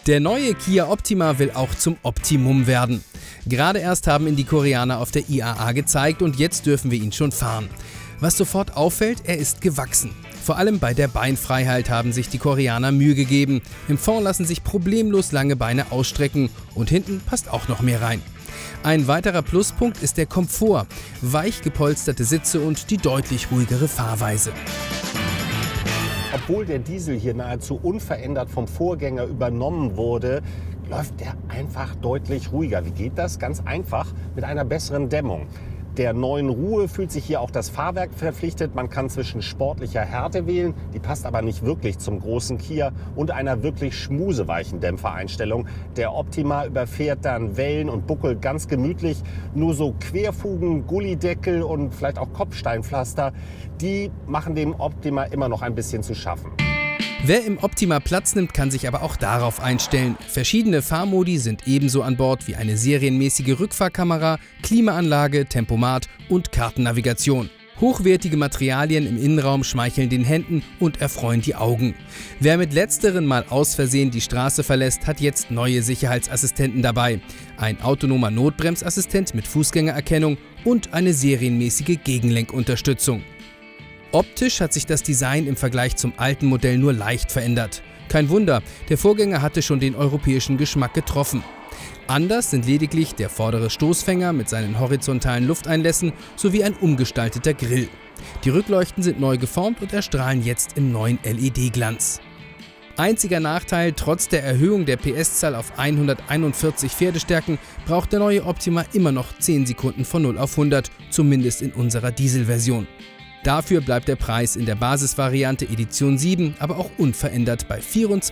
Der neue Kia Optima will auch zum Optimum werden. Gerade erst haben ihn die Koreaner auf der IAA gezeigt und jetzt dürfen wir ihn schon fahren. Was sofort auffällt, er ist gewachsen. Vor allem bei der Beinfreiheit haben sich die Koreaner Mühe gegeben. Im Fond lassen sich problemlos lange Beine ausstrecken und hinten passt auch noch mehr rein. Ein weiterer Pluspunkt ist der Komfort, weich gepolsterte Sitze und die deutlich ruhigere Fahrweise. Obwohl der Diesel hier nahezu unverändert vom Vorgänger übernommen wurde, läuft der einfach deutlich ruhiger. Wie geht das? Ganz einfach, mit einer besseren Dämmung. Der neuen Ruhe fühlt sich hier auch das Fahrwerk verpflichtet. Man kann zwischen sportlicher Härte wählen, die passt aber nicht wirklich zum großen Kia, und einer wirklich schmuseweichen Dämpfereinstellung. Der Optima überfährt dann Wellen und Buckel ganz gemütlich. Nur so Querfugen, Gullideckel und vielleicht auch Kopfsteinpflaster, die machen dem Optima immer noch ein bisschen zu schaffen. Wer im Optima Platz nimmt, kann sich aber auch darauf einstellen. Verschiedene Fahrmodi sind ebenso an Bord wie eine serienmäßige Rückfahrkamera, Klimaanlage, Tempomat und Kartennavigation. Hochwertige Materialien im Innenraum schmeicheln den Händen und erfreuen die Augen. Wer mit letzteren mal aus Versehen die Straße verlässt, hat jetzt neue Sicherheitsassistenten dabei. Ein autonomer Notbremsassistent mit Fußgängererkennung und eine serienmäßige Gegenlenkunterstützung. Optisch hat sich das Design im Vergleich zum alten Modell nur leicht verändert. Kein Wunder, der Vorgänger hatte schon den europäischen Geschmack getroffen. Anders sind lediglich der vordere Stoßfänger mit seinen horizontalen Lufteinlässen sowie ein umgestalteter Grill. Die Rückleuchten sind neu geformt und erstrahlen jetzt im neuen LED-Glanz. Einziger Nachteil: trotz der Erhöhung der PS-Zahl auf 141 Pferdestärken braucht der neue Optima immer noch 10 Sekunden von 0 auf 100, zumindest in unserer Dieselversion. Dafür bleibt der Preis in der Basisvariante Edition 7 aber auch unverändert bei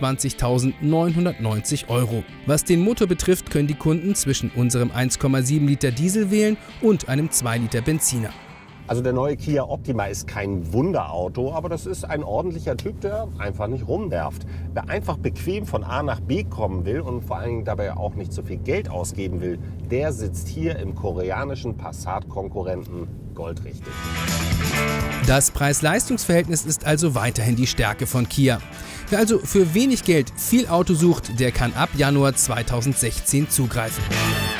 24.990 €. Was den Motor betrifft, können die Kunden zwischen unserem 1,7 Liter Diesel wählen und einem 2 Liter Benziner. Also der neue Kia Optima ist kein Wunderauto, aber das ist ein ordentlicher Typ, der einfach nicht rumnervt. Wer einfach bequem von A nach B kommen will und vor allen Dingen dabei auch nicht so viel Geld ausgeben will, der sitzt hier im koreanischen Passat-Konkurrenten goldrichtig. Das Preis-Leistungs-Verhältnis ist also weiterhin die Stärke von Kia. Wer also für wenig Geld viel Auto sucht, der kann ab Januar 2016 zugreifen.